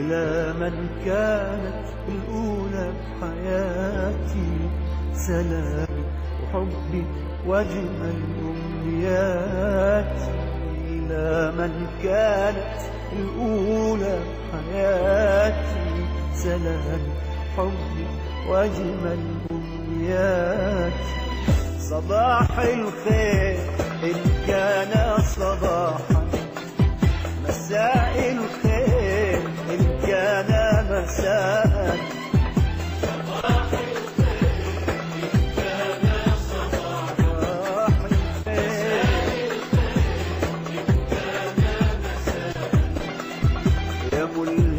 إلى من كانت الأولى بحياتي، سلامي وحبي وأجمل أمنياتي. إلى من كانت الأولى بحياتي، سلامي وحبي وأجمل أمنياتي. صباح الخير إن كان صباحا، مساء الخير إن كان مساء. صباح الخير إن كان صباحا، مساء الخير إن كان مساء. يا